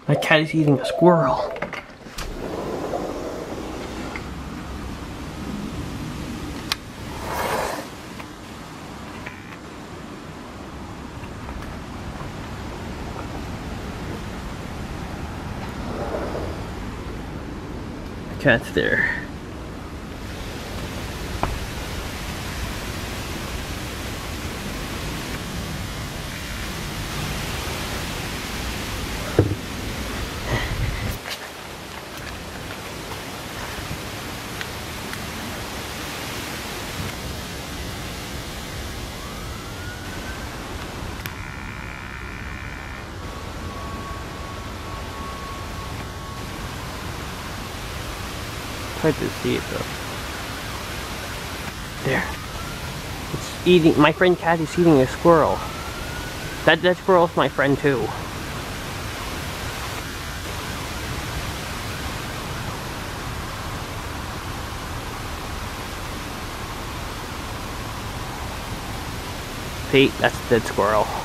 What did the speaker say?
My cat is eating a squirrel. The cat's there. Hard to see it though. There. It's eating. My friend cat is eating a squirrel. That squirrel's my friend too. See, that's a dead squirrel.